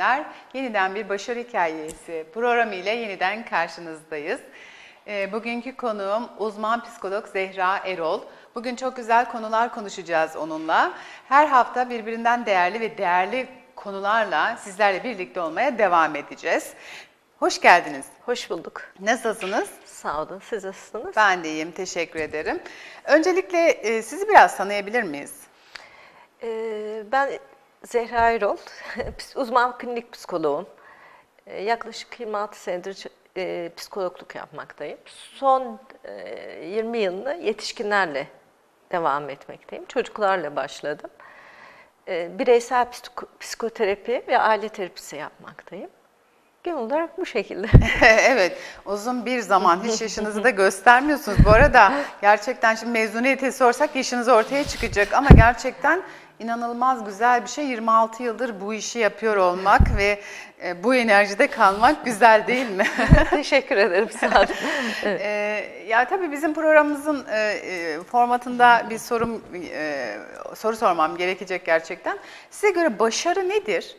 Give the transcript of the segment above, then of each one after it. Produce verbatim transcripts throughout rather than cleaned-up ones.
izleyenler. Yeniden bir başarı hikayesi programı ile yeniden karşınızdayız. E, bugünkü konuğum uzman psikolog Zehra Erol. Bugün çok güzel konular konuşacağız onunla. Her hafta birbirinden değerli ve değerli konularla sizlerle birlikte olmaya devam edeceğiz. Hoş geldiniz. Hoş bulduk. Nasılsınız? Sağ olun. Siz nasılsınız? Ben de iyiyim. Teşekkür ederim. Öncelikle e, sizi biraz tanıyabilir miyiz? Ee, ben Zehra Erol, uzman klinik psikoloğum. Ee, yaklaşık yirmi altı senedir e, psikologluk yapmaktayım. Son e, yirmi yılını yetişkinlerle devam etmekteyim. Çocuklarla başladım. Ee, bireysel psiko psikoterapi ve aile terapisi yapmaktayım. Genel olarak bu şekilde. Evet, uzun bir zaman hiç yaşınızı da göstermiyorsunuz. Bu arada gerçekten şimdi mezuniyeti sorsak yaşınız ortaya çıkacak ama gerçekten inanılmaz güzel bir şey. yirmi altı yıldır bu işi yapıyor olmak ve bu enerjide kalmak güzel değil mi? Teşekkür ederim, sağ olun. Evet. Ee, ya tabii bizim programımızın e, formatında bir sorum e, soru sormam gerekecek gerçekten. Size göre başarı nedir?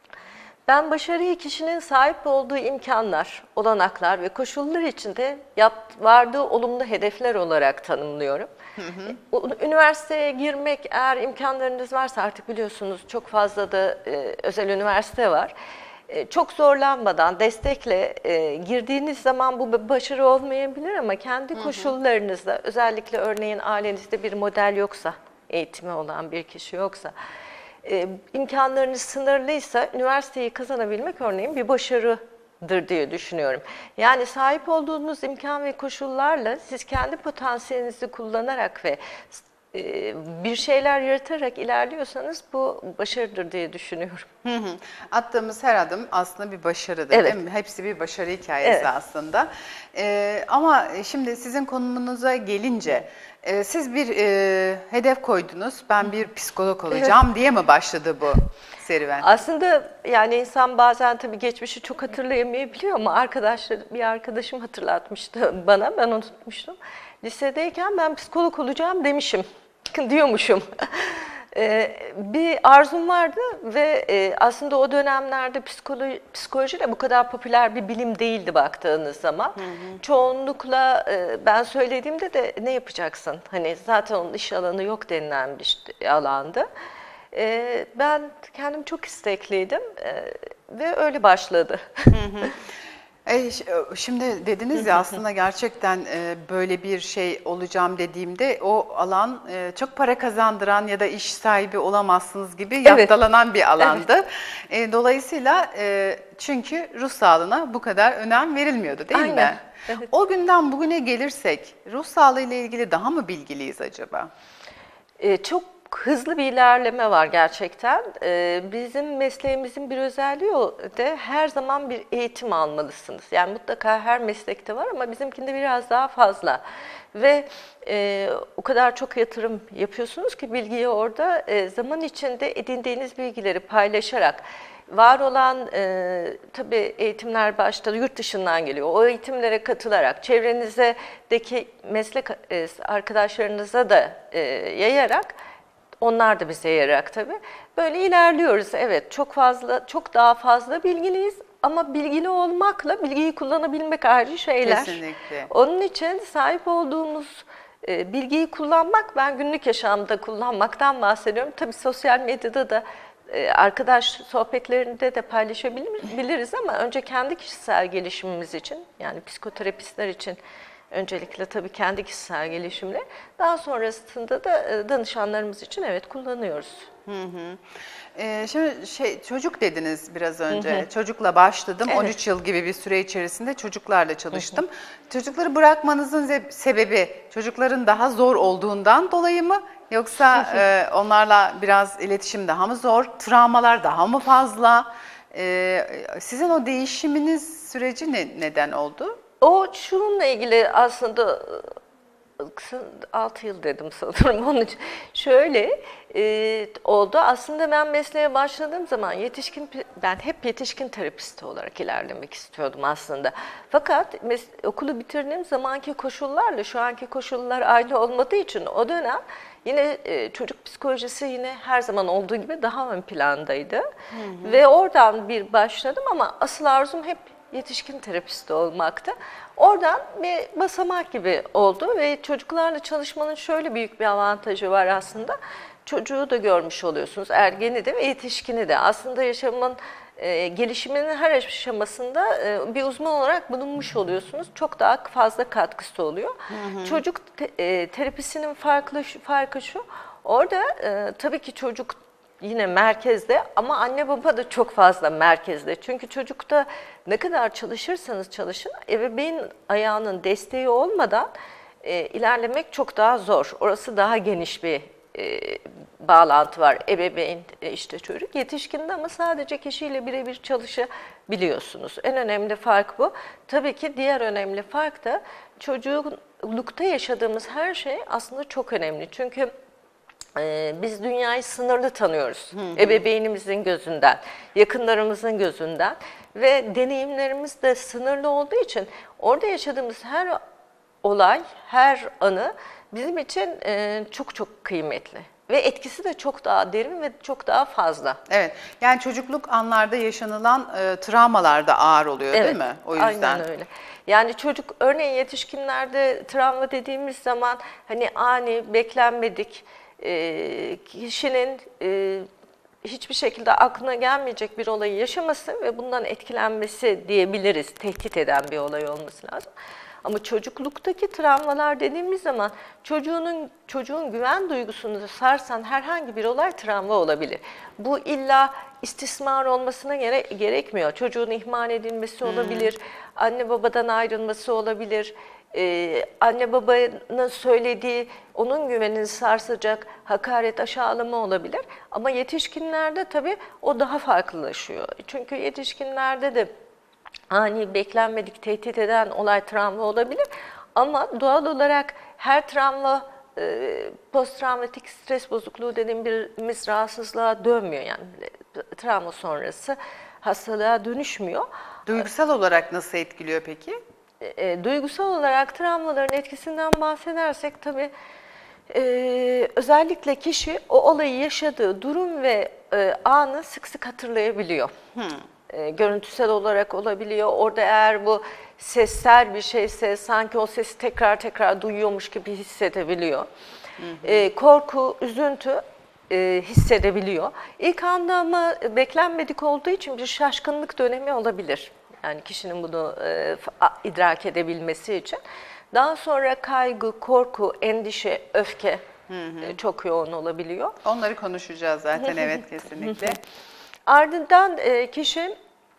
Ben başarıyı kişinin sahip olduğu imkanlar, olanaklar ve koşullar içinde yap, vardığı olumlu hedefler olarak tanımlıyorum. Hı hı. Üniversiteye girmek, eğer imkanlarınız varsa, artık biliyorsunuz çok fazla da e, özel üniversite var. E, çok zorlanmadan, destekle e, girdiğiniz zaman bu başarı olmayabilir ama kendi hı hı. koşullarınızda, özellikle örneğin ailenizde bir model yoksa, eğitimi olan bir kişi yoksa, e, imkanlarınız sınırlıysa üniversiteyi kazanabilmek örneğin bir başarıdır diye düşünüyorum. Yani sahip olduğunuz imkan ve koşullarla siz kendi potansiyelinizi kullanarak ve e, bir şeyler yaratarak ilerliyorsanız bu başarıdır diye düşünüyorum. Hı hı. Attığımız her adım aslında bir başarıdır, evet. değil mi? Hepsi bir başarı hikayesi evet. aslında. Ee, ama şimdi sizin konunuza gelince e, siz bir e, hedef koydunuz. Ben bir psikolog olacağım evet. diye mi başladı bu serüven? Aslında yani insan bazen tabii geçmişi çok hatırlayamayabiliyor ama arkadaşlar, bir arkadaşım hatırlatmıştı bana, ben unutmuştum. Lisedeyken ben psikolog olacağım demişim, diyormuşum. Ee, bir arzum vardı ve e, aslında o dönemlerde psikoloji, psikoloji de bu kadar popüler bir bilim değildi baktığınız zaman. Hı hı. Çoğunlukla e, ben söylediğimde de ne yapacaksın? Hani zaten onun iş alanı yok denilen bir alandı. E, ben kendim çok istekliydim e, ve öyle başladı. Hı hı. E, şimdi dediniz ya aslında gerçekten e, böyle bir şey olacağım dediğimde o alan e, çok para kazandıran ya da iş sahibi olamazsınız gibi evet. yaftalanan bir alandı. Evet. E, dolayısıyla e, çünkü ruh sağlığına bu kadar önem verilmiyordu değil Aynen. mi? Evet. O günden bugüne gelirsek ruh sağlığı ile ilgili daha mı bilgiliyiz acaba? E, çok hızlı bir ilerleme var gerçekten. Ee, bizim mesleğimizin bir özelliği de her zaman bir eğitim almalısınız. Yani mutlaka her meslekte var ama bizimkinde biraz daha fazla. Ve e, o kadar çok yatırım yapıyorsunuz ki bilgiye orada e, zaman içinde edindiğiniz bilgileri paylaşarak, var olan e, tabii eğitimler başta yurt dışından geliyor. O eğitimlere katılarak, çevrenizdeki meslek e, arkadaşlarınıza da e, yayarak, onlar da bize yarayarak tabii. Böyle ilerliyoruz. Evet, çok fazla, çok daha fazla bilgiliyiz ama bilgili olmakla bilgiyi kullanabilmek ayrı şeyler. Kesinlikle. Onun için sahip olduğumuz e, bilgiyi kullanmak, ben günlük yaşamda kullanmaktan bahsediyorum. Tabii sosyal medyada da e, arkadaş sohbetlerinde de paylaşabiliriz ama önce kendi kişisel gelişimimiz için, yani psikoterapistler için öncelikle tabii kendi kişisel gelişimle, daha sonrasında da danışanlarımız için evet kullanıyoruz. Hı hı. Ee, şimdi şey, çocuk dediniz biraz önce. Hı hı. Çocukla başladım. Evet. on üç yıl gibi bir süre içerisinde çocuklarla çalıştım. Hı hı. Çocukları bırakmanızın sebebi çocukların daha zor olduğundan dolayı mı? Yoksa e, onlarla biraz iletişim daha mı zor? Travmalar daha mı fazla? E, sizin o değişiminiz süreci ne, neden oldu? O şununla ilgili aslında altı yıl dedim sanırım onun için. Şöyle e, oldu. Aslında ben mesleğe başladığım zaman yetişkin, ben hep yetişkin terapisti olarak ilerlemek istiyordum aslında. Fakat mes- okulu bitirdiğim zamanki koşullarla şu anki koşullar aynı olmadığı için o dönem yine e, çocuk psikolojisi yine her zaman olduğu gibi daha ön plandaydı. Hı hı. Ve oradan bir başladım ama asıl arzum hep yetişkin terapisti olmaktı. Oradan bir basamak gibi oldu ve çocuklarla çalışmanın şöyle büyük bir avantajı var aslında. Çocuğu da görmüş oluyorsunuz, ergeni de ve yetişkini de. Aslında yaşamın e, gelişiminin her aşamasında e, bir uzman olarak bulunmuş oluyorsunuz. Çok daha fazla katkısı oluyor. Hı hı. Çocuk te, e, terapisinin farklı farkı şu, orada e, tabii ki çocuk yine merkezde ama anne baba da çok fazla merkezde. Çünkü çocukta ne kadar çalışırsanız çalışın, ebeveyn ayağının desteği olmadan e, ilerlemek çok daha zor. Orası daha geniş bir e, bağlantı var. Ebeveyn, e, işte çocuk. Yetişkinde ama sadece kişiyle birebir çalışabiliyorsunuz. En önemli fark bu. Tabii ki diğer önemli fark da çocuklukta yaşadığımız her şey aslında çok önemli. Çünkü Ee, biz dünyayı sınırlı tanıyoruz. Hı hı. Ebeveynimizin gözünden, yakınlarımızın gözünden ve deneyimlerimiz de sınırlı olduğu için orada yaşadığımız her olay, her anı bizim için e, çok çok kıymetli. Ve etkisi de çok daha derin ve çok daha fazla. Evet, yani çocukluk anlarda yaşanılan e, travmalar da ağır oluyor, evet, değil mi? O yüzden. Aynen öyle. Yani çocuk, örneğin yetişkinlerde travma dediğimiz zaman hani ani, beklenmedik, E, kişinin e, hiçbir şekilde aklına gelmeyecek bir olayı yaşaması ve bundan etkilenmesi diyebiliriz. Tehdit eden bir olay olması lazım. Ama çocukluktaki travmalar dediğimiz zaman çocuğunun çocuğun güven duygusunu sarsan herhangi bir olay travma olabilir. Bu illa istismar olmasına gere gerekmiyor. Çocuğun ihmal edilmesi olabilir, hmm. anne babadan ayrılması olabilir. Ee, anne babanın söylediği onun güvenini sarsacak hakaret, aşağılama olabilir. Ama yetişkinlerde tabii o daha farklılaşıyor. Çünkü yetişkinlerde de ani, beklenmedik, tehdit eden olay travma olabilir. Ama doğal olarak her travma e, post-travmatik stres bozukluğu dediğimiz rahatsızlığa dönmüyor. Yani travma sonrası hastalığa dönüşmüyor. Duygusal olarak nasıl etkiliyor peki? E, duygusal olarak travmaların etkisinden bahsedersek tabii e, özellikle kişi o olayı yaşadığı durum ve e, anı sık sık hatırlayabiliyor. Hmm. E, görüntüsel olarak olabiliyor. Orada eğer bu sessel bir şeyse sanki o sesi tekrar tekrar duyuyormuş gibi hissedebiliyor. Hı hı. E, korku, üzüntü e, hissedebiliyor. İlk anda ama beklenmedik olduğu için bir şaşkınlık dönemi olabilir. Yani kişinin bunu e, idrak edebilmesi için. Daha sonra kaygı, korku, endişe, öfke hı hı. E, çok yoğun olabiliyor. Onları konuşacağız zaten, evet, kesinlikle. Ardından e, kişi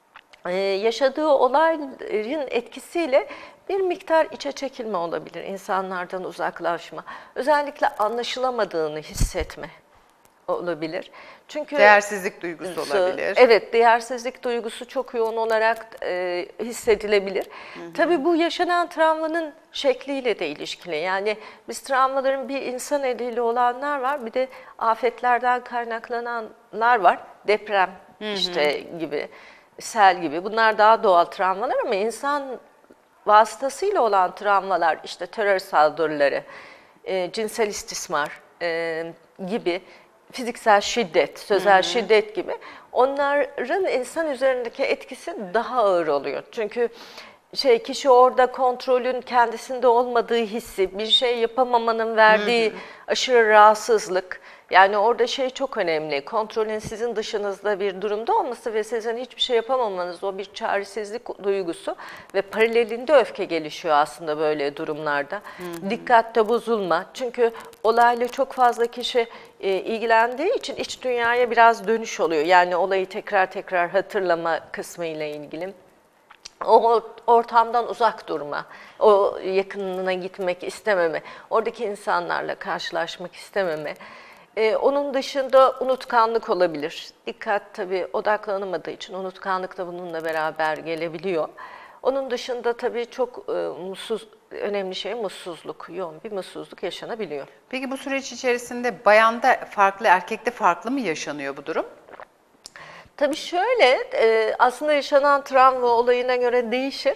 e, yaşadığı olayların etkisiyle bir miktar içe çekilme olabilir. İnsanlardan uzaklaşma. Özellikle anlaşılamadığını hissetme olabilir. Çünkü değersizlik duygusu olabilir. Evet, değersizlik duygusu çok yoğun olarak e, hissedilebilir. Hı hı. Tabii bu yaşanan travmanın şekliyle de ilişkili. Yani biz travmaların bir insan eliyle olanlar var, bir de afetlerden kaynaklananlar var. Deprem hı hı. işte gibi, sel gibi. Bunlar daha doğal travmalar ama insan vasıtasıyla olan travmalar, işte terör saldırıları, e, cinsel istismar e, gibi, fiziksel şiddet, sözel hı hı. şiddet gibi, onların insan üzerindeki etkisi daha ağır oluyor. Çünkü şey kişi orada kontrolün kendisinde olmadığı hissi, bir şey yapamamanın verdiği hı hı. aşırı rahatsızlık. Yani orada şey çok önemli, kontrolün sizin dışınızda bir durumda olması ve sizin hiçbir şey yapamamanız, o bir çaresizlik duygusu ve paralelinde öfke gelişiyor aslında böyle durumlarda. Hı hı. Dikkatte bozulma, çünkü olayla çok fazla kişi e, ilgilendiği için iç dünyaya biraz dönüş oluyor. Yani olayı tekrar tekrar hatırlama kısmı ile ilgili. O ortamdan uzak durma, o yakınına gitmek istememe, oradaki insanlarla karşılaşmak istememe. Ee, onun dışında unutkanlık olabilir. Dikkat tabii odaklanamadığı için unutkanlık da bununla beraber gelebiliyor. Onun dışında tabii çok e, mutsuz, önemli şey mutsuzluk, yoğun bir mutsuzluk yaşanabiliyor. Peki bu süreç içerisinde bayanda farklı, erkekte farklı mı yaşanıyor bu durum? Tabii şöyle, e, aslında yaşanan travma olayına göre değişir.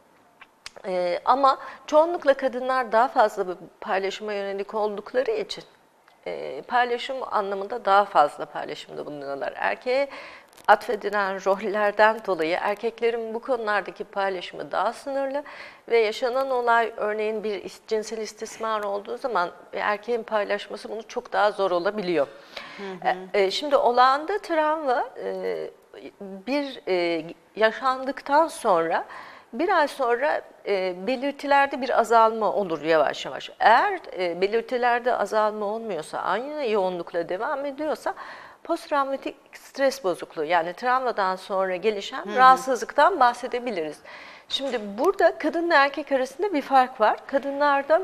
E, ama çoğunlukla kadınlar daha fazla bir paylaşıma yönelik oldukları için e, paylaşım anlamında daha fazla paylaşımda bulunuyorlar. Erkeğe atfedilen rollerden dolayı erkeklerin bu konulardaki paylaşımı daha sınırlı ve yaşanan olay örneğin bir is- cinsel istismar olduğu zaman erkeğin paylaşması bunu çok daha zor olabiliyor. Hı hı. E, şimdi olağanda travma e, bir e, yaşandıktan sonra bir ay sonra e, belirtilerde bir azalma olur yavaş yavaş. Eğer e, belirtilerde azalma olmuyorsa, aynı yoğunlukla devam ediyorsa posttraumatik stres bozukluğu yani travmadan sonra gelişen hı hı. rahatsızlıktan bahsedebiliriz. Şimdi burada kadınla erkek arasında bir fark var. Kadınlarda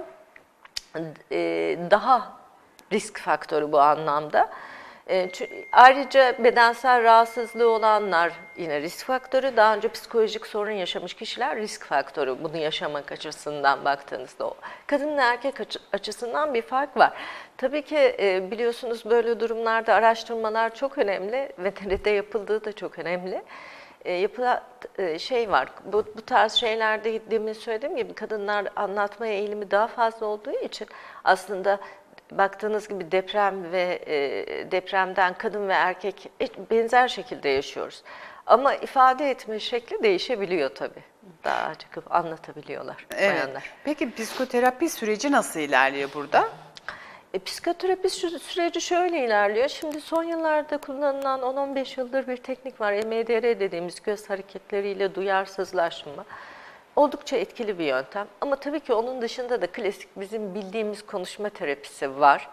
e, daha risk faktörü bu anlamda. E, ayrıca bedensel rahatsızlığı olanlar yine risk faktörü. Daha önce psikolojik sorun yaşamış kişiler risk faktörü bunu yaşamak açısından baktığınızda. Kadın ve erkek açısından bir fark var. Tabii ki e, biliyorsunuz böyle durumlarda araştırmalar çok önemli ve nerede yapıldığı da çok önemli. E, yapılan e, şey var, bu, bu tarz şeylerde demin söylediğim gibi kadınlar anlatmaya eğilimi daha fazla olduğu için aslında baktığınız gibi deprem ve e, depremden kadın ve erkek benzer şekilde yaşıyoruz. Ama ifade etme şekli değişebiliyor tabii. Daha açık anlatabiliyorlar evet. bayanlar. Peki psikoterapi süreci nasıl ilerliyor burada? E, psikoterapi süreci şöyle ilerliyor. Şimdi son yıllarda kullanılan on on beş yıldır bir teknik var. E M D R dediğimiz göz hareketleriyle duyarsızlaşma. Oldukça etkili bir yöntem. Ama tabii ki onun dışında da klasik bizim bildiğimiz konuşma terapisi var.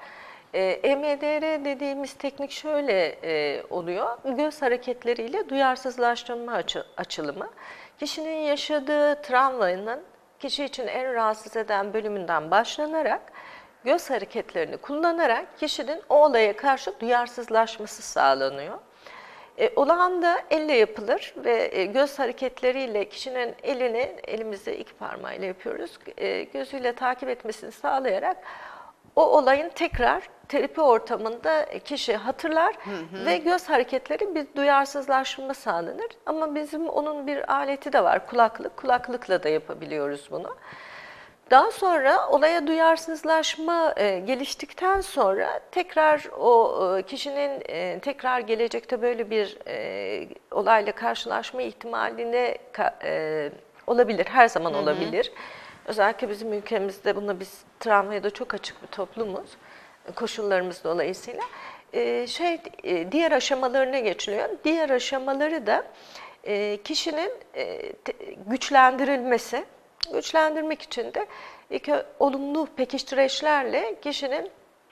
E M D R dediğimiz teknik şöyle e, oluyor. Göz hareketleriyle duyarsızlaştırma açı, açılımı. Kişinin yaşadığı travmanın kişi için en rahatsız eden bölümünden başlanarak göz hareketlerini kullanarak kişinin o olaya karşı duyarsızlaşması sağlanıyor. E, olağan da elle yapılır ve e, göz hareketleriyle kişinin elini, elimizi iki parmağıyla yapıyoruz, e, gözüyle takip etmesini sağlayarak o olayın tekrar terapi ortamında kişi hatırlar hı hı. ve göz hareketleri bir duyarsızlaşma sağlanır. Ama bizim onun bir aleti de var, kulaklık, kulaklıkla da yapabiliyoruz bunu. Daha sonra olaya duyarsızlaşma e, geliştikten sonra tekrar o e, kişinin e, tekrar gelecekte böyle bir e, olayla karşılaşma ihtimaline e, olabilir, her zaman hı hı. olabilir. Özellikle bizim ülkemizde buna biz travmaya da çok açık bir toplumuz, koşullarımız dolayısıyla. E, şey e, diğer aşamalarına geçiliyor. Diğer aşamaları da e, kişinin e, te, güçlendirilmesi. Güçlendirmek için de iki olumlu pekiştireçlerle kişinin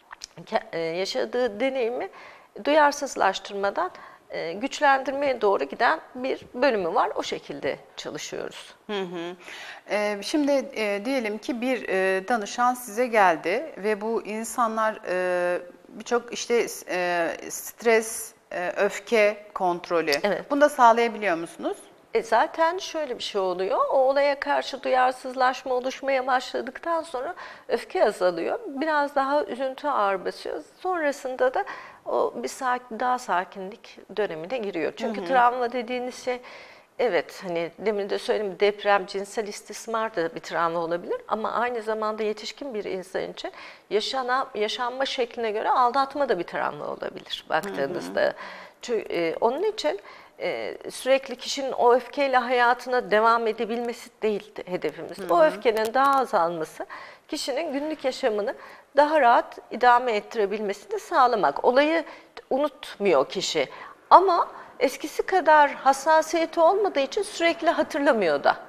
yaşadığı deneyimi duyarsızlaştırmadan güçlendirmeye doğru giden bir bölümü var. O şekilde çalışıyoruz. Hı hı. Ee, şimdi e, diyelim ki bir e, danışan size geldi ve bu insanlar e, birçok işte e, stres, e, öfke kontrolü. Evet. Bunu da sağlayabiliyor musunuz? E zaten şöyle bir şey oluyor, o olaya karşı duyarsızlaşma oluşmaya başladıktan sonra öfke azalıyor. Biraz daha üzüntü ağır basıyor. Sonrasında da o bir sakin, daha sakinlik dönemine giriyor. Çünkü hı hı. travma dediğiniz şey, evet hani demin de söyledim deprem, cinsel istismar da bir travma olabilir. Ama aynı zamanda yetişkin bir insan için yaşanan, yaşanma şekline göre aldatma da bir travma olabilir baktığınızda. Hı hı. Çünkü, e, onun için Ee, sürekli kişinin o öfkeyle hayatına devam edebilmesi değil hedefimiz. Hı hı. O öfkenin daha azalması, kişinin günlük yaşamını daha rahat idame ettirebilmesini sağlamak. Olayı unutmuyor kişi ama eskisi kadar hassasiyeti olmadığı için sürekli hatırlamıyor da.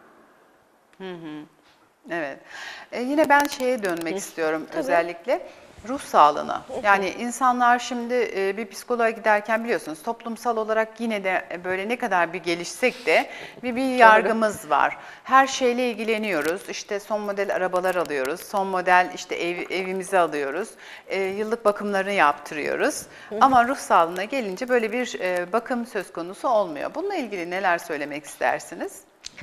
Hı hı. Evet. Ee, yine ben şeye dönmek hı. istiyorum Tabii. özellikle. Ruh sağlığına. Yani insanlar şimdi bir psikoloğa giderken biliyorsunuz toplumsal olarak yine de böyle ne kadar bir gelişsek de bir, bir yargımız var. Her şeyle ilgileniyoruz. İşte son model arabalar alıyoruz. Son model işte ev, evimizi alıyoruz. E, yıllık bakımlarını yaptırıyoruz. Ama ruh sağlığına gelince böyle bir e, bakım söz konusu olmuyor. Bununla ilgili neler söylemek istersiniz?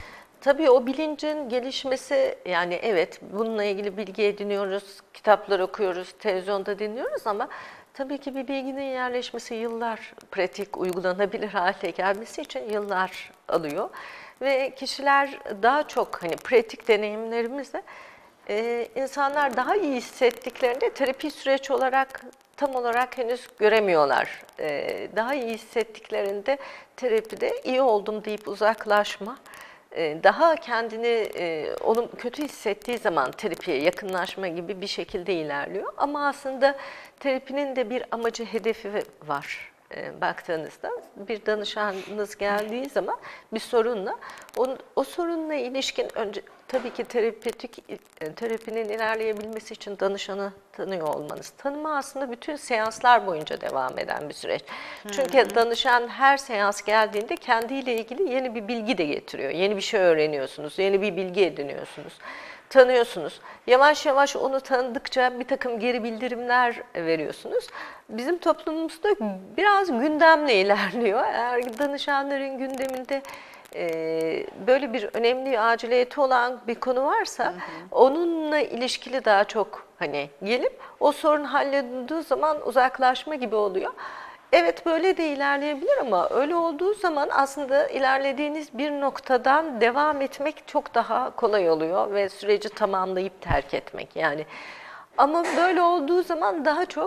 Tabii o bilincin gelişmesi, yani evet bununla ilgili bilgi ediniyoruz, kitaplar okuyoruz, televizyonda dinliyoruz ama tabii ki bir bilginin yerleşmesi yıllar, pratik, uygulanabilir hale gelmesi için yıllar alıyor. Ve kişiler daha çok hani pratik deneyimlerimizle e, insanlar daha iyi hissettiklerinde terapi süreç olarak tam olarak henüz göremiyorlar. E, daha iyi hissettiklerinde terapide iyi oldum deyip uzaklaşma, daha kendini onun kötü hissettiği zaman terapiye yakınlaşma gibi bir şekilde ilerliyor. Ama aslında terapinin de bir amacı, hedefi var. Baktığınızda bir danışanınız geldiği zaman bir sorunla, o, o sorunla ilişkin önce tabii ki terapötik terapinin ilerleyebilmesi için danışanı tanıyor olmanız. Tanıma aslında bütün seanslar boyunca devam eden bir süreç. Çünkü hmm. danışan her seans geldiğinde kendiyle ilgili yeni bir bilgi de getiriyor. Yeni bir şey öğreniyorsunuz, yeni bir bilgi ediniyorsunuz. Tanıyorsunuz. Yavaş yavaş onu tanıdıkça bir takım geri bildirimler veriyorsunuz. Bizim toplumumuzda biraz gündemle ilerliyor. Eğer danışanların gündeminde e, böyle bir önemli aciliyeti olan bir konu varsa, hı hı. onunla ilişkili daha çok hani gelip o sorun halledildiği zaman uzaklaşma gibi oluyor. Evet, böyle de ilerleyebilir ama öyle olduğu zaman aslında ilerlediğiniz bir noktadan devam etmek çok daha kolay oluyor ve süreci tamamlayıp terk etmek yani. Ama böyle olduğu zaman daha çok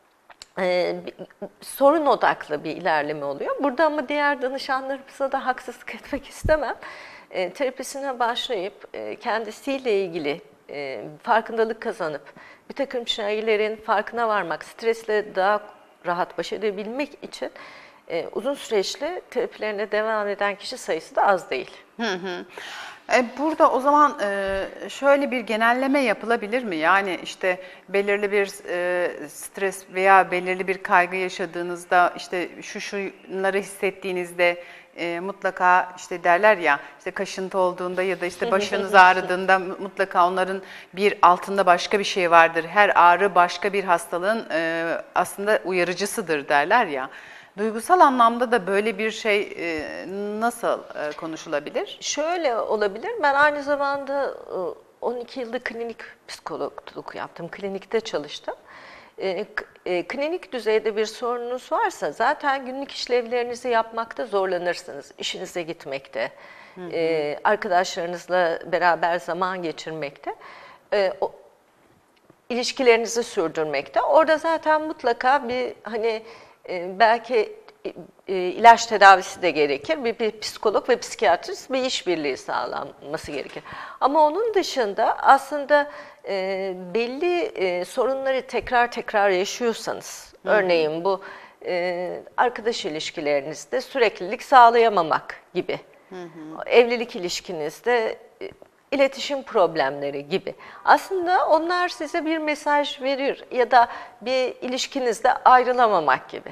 e, sorun odaklı bir ilerleme oluyor. Burada ama diğer danışanlarımıza da haksızlık etmek istemem. E, terapisine başlayıp e, kendisiyle ilgili e, farkındalık kazanıp bir takım şeylerin farkına varmak, stresle daha rahat baş edebilmek için e, uzun süreçli terapilerine devam eden kişi sayısı da az değil. Hı hı. E, burada o zaman e, şöyle bir genelleme yapılabilir mi? Yani işte belirli bir e, stres veya belirli bir kaygı yaşadığınızda, işte şu şunları hissettiğinizde e, mutlaka işte derler ya, işte kaşıntı olduğunda ya da işte başınız ağrıdığında mutlaka onların bir altında başka bir şey vardır. Her ağrı başka bir hastalığın e, aslında uyarıcısıdır derler ya. Duygusal anlamda da böyle bir şey e, nasıl e, konuşulabilir? Şöyle olabilir. Ben aynı zamanda on iki yılda klinik psikologluk yaptım. Klinikte çalıştım. E, e, klinik düzeyde bir sorununuz varsa zaten günlük işlevlerinizi yapmakta zorlanırsınız. İşinize gitmekte, hı hı. E, arkadaşlarınızla beraber zaman geçirmekte, e, o, ilişkilerinizi sürdürmekte. Orada zaten mutlaka bir hani e, belki e, ilaç tedavisi de gerekir. Bir, bir psikolog ve psikiyatrist bir işbirliği sağlanması gerekir. Ama onun dışında aslında e, belli e, sorunları tekrar tekrar yaşıyorsanız, hı hı. örneğin bu e, arkadaş ilişkilerinizde süreklilik sağlayamamak gibi, hı hı. evlilik ilişkinizde e, iletişim problemleri gibi. Aslında onlar size bir mesaj verir ya da bir ilişkinizde ayrılamamak gibi.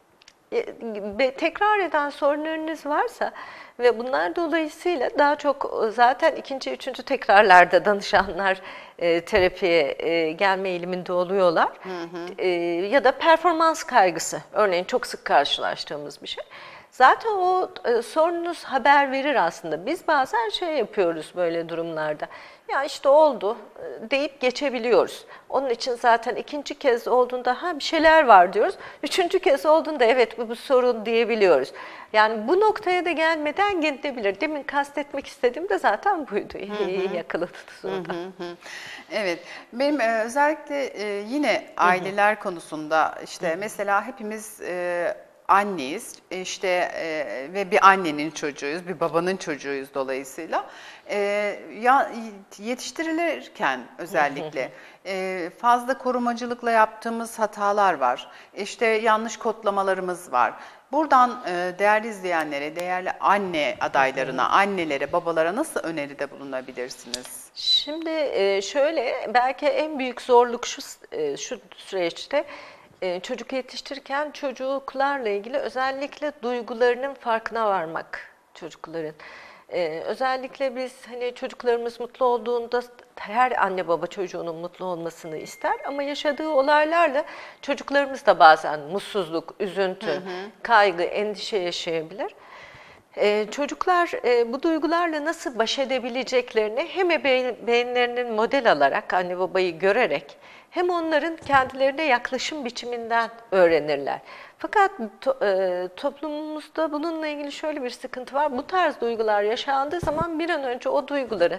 Tekrar eden sorunlarınız varsa ve bunlar dolayısıyla daha çok zaten ikinci, üçüncü tekrarlarda danışanlar e, terapiye e, gelme eğiliminde oluyorlar. Hı hı. E, ya da performans kaygısı, örneğin çok sık karşılaştığımız bir şey. Zaten o e, sorununuz haber verir aslında. Biz bazen şey yapıyoruz böyle durumlarda. Ya işte oldu e, deyip geçebiliyoruz. Onun için zaten ikinci kez olduğunda ha bir şeyler var diyoruz. Üçüncü kez olduğunda evet bu, bu sorun diyebiliyoruz. Yani bu noktaya da gelmeden gidebilir. Demin kastetmek istediğim de zaten buydu. İyi yakaladınız orada. Evet. Benim e, özellikle e, yine aileler hı hı. konusunda işte hı hı. mesela hepimiz e, anneyiz işte e, ve bir annenin çocuğuyuz, bir babanın çocuğuyuz dolayısıyla. E, ya, yetiştirilirken özellikle e, fazla korumacılıkla yaptığımız hatalar var. İşte yanlış kodlamalarımız var. Buradan e, değerli izleyenlere, değerli anne adaylarına, annelere, babalara nasıl öneride bulunabilirsiniz? Şimdi e, şöyle, belki en büyük zorluk şu, e, şu süreçte, çocuk yetiştirirken çocuklarla ilgili özellikle duygularının farkına varmak çocukların. Ee, özellikle biz hani çocuklarımız mutlu olduğunda her anne baba çocuğunun mutlu olmasını ister ama yaşadığı olaylarla çocuklarımız da bazen mutsuzluk, üzüntü, hı hı. kaygı, endişe yaşayabilir. Ee, çocuklar e, bu duygularla nasıl baş edebileceklerini hem ebeveynlerinin model alarak, anne babayı görerek, hem onların kendilerine yaklaşım biçiminden öğrenirler. Fakat to, e, toplumumuzda bununla ilgili şöyle bir sıkıntı var. Bu tarz duygular yaşandığı zaman bir an önce o duyguları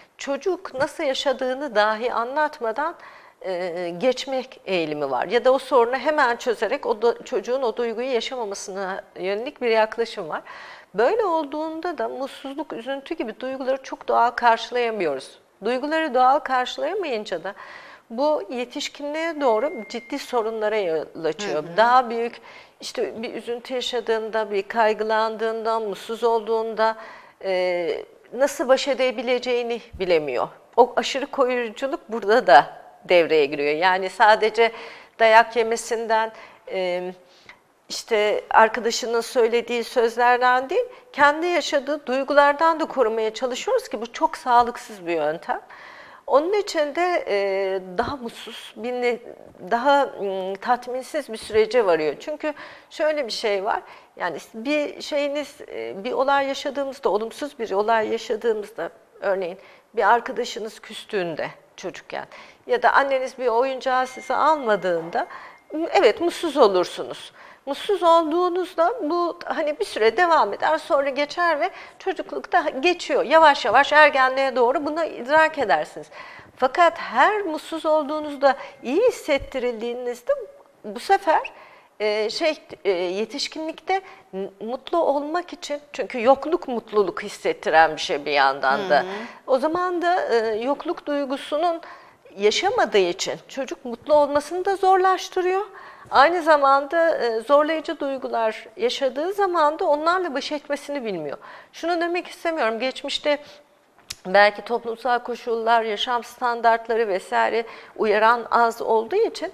çocuk nasıl yaşadığını dahi anlatmadan e, geçmek eğilimi var. Ya da o sorunu hemen çözerek o da, çocuğun o duyguyu yaşamamasına yönelik bir yaklaşım var. Böyle olduğunda da mutsuzluk, üzüntü gibi duyguları çok doğal karşılayamıyoruz. Duyguları doğal karşılayamayınca da bu yetişkinliğe doğru ciddi sorunlara yol açıyor. Hı hı. Daha büyük işte bir üzüntü yaşadığında, bir kaygılandığında, mutsuz olduğunda e, nasıl baş edebileceğini bilemiyor. O aşırı koruyuculuk burada da devreye giriyor. Yani sadece dayak yemesinden, e, işte arkadaşının söylediği sözlerden değil, kendi yaşadığı duygulardan da korumaya çalışıyoruz ki bu çok sağlıksız bir yöntem. Onun için de e, daha mutsuz, bir, daha m, tatminsiz bir sürece varıyor. Çünkü şöyle bir şey var, yani bir şeyiniz, e, bir olay yaşadığımızda, olumsuz bir olay yaşadığımızda, örneğin bir arkadaşınız küstüğünde çocukken ya da anneniz bir oyuncağı size almadığında, evet mutsuz olursunuz. Mutsuz olduğunuzda bu hani bir süre devam eder, sonra geçer ve çocuklukta geçiyor. Yavaş yavaş ergenliğe doğru bunu idrak edersiniz. Fakat her mutsuz olduğunuzda, iyi hissettirildiğinizde bu sefer e, şey e, yetişkinlikte mutlu olmak için, çünkü yokluk mutluluk hissettiren bir şey bir yandan da. Hı hı. O zaman da e, yokluk duygusunun yaşamadığı için çocuk mutlu olmasını da zorlaştırıyor. Aynı zamanda zorlayıcı duygular yaşadığı zaman da onlarla baş etmesini bilmiyor. Şunu demek istemiyorum, geçmişte belki toplumsal koşullar, yaşam standartları vesaire uyaran az olduğu için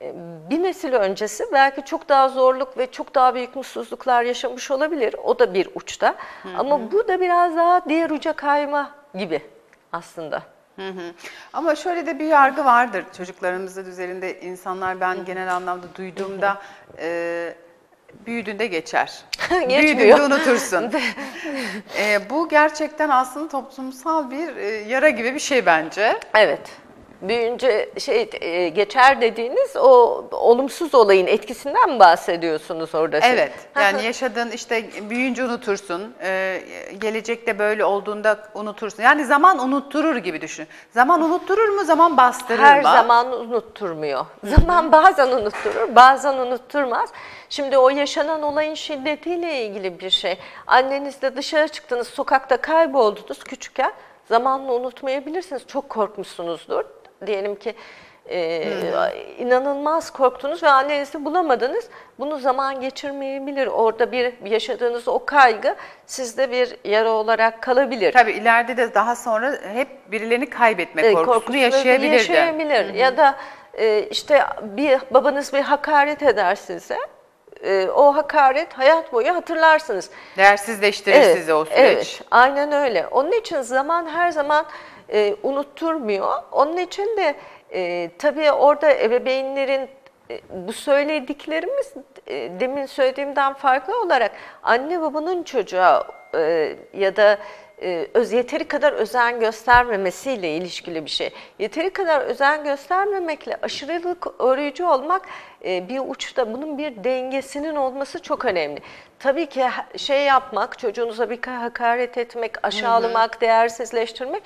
bir nesil öncesi belki çok daha zorluk ve çok daha büyük mutsuzluklar yaşamış olabilir. O da bir uçta. Hı hı. Ama bu da biraz daha diğer uca kayma gibi aslında. Hı hı. Ama şöyle de bir yargı vardır çocuklarımızın üzerinde, insanlar ben genel anlamda duyduğumda e, büyüdüğünde geçer. Büyüdüğünde unutursun. e, bu gerçekten aslında toplumsal bir e, yara gibi bir şey bence. Evet. Büyünce şey e, geçer dediğiniz o olumsuz olayın etkisinden mi bahsediyorsunuz orada? Evet. Yani yaşadığın işte büyüyünce unutursun. Ee, gelecekte böyle olduğunda unutursun. Yani zaman unutturur gibi düşün. Zaman unutturur mu? Zaman bastırır Her mı? Her zaman unutturmuyor. Zaman bazen unutturur, bazen unutturmaz. Şimdi o yaşanan olayın şiddetiyle ilgili bir şey. Annenizle dışarı çıktınız, sokakta kayboldunuz küçükken. Zamanla unutmayabilirsiniz. Çok korkmuşsunuzdur. Diyelim ki e, hmm. inanılmaz korktunuz ve annenizi bulamadınız. Bunu zaman geçirmeyebilir. Orada bir yaşadığınız o kaygı sizde bir yara olarak kalabilir. Tabii ileride de daha sonra hep birilerini kaybetme korkusunu, e, korkusunu yaşayabilir. yaşayabilir. Ya da e, işte bir babanız bir hakaret eder size. E, o hakaret hayat boyu hatırlarsınız. Değersizleştirir evet, sizi o süreç. Evet, aynen öyle. Onun için zaman her zaman e, unutturmuyor. Onun için de e, tabii orada ebeveynlerin e, bu söylediklerimiz e, demin söylediğimden farklı olarak anne babanın çocuğa e, ya da e, öz yeteri kadar özen göstermemesiyle ilişkili bir şey. Yeteri kadar özen göstermemekle aşırılık örücü olmak e, bir uçta, bunun bir dengesinin olması çok önemli. Tabii ki şey yapmak, çocuğunuza bir hakaret etmek, aşağılamak, hı hı. değersizleştirmek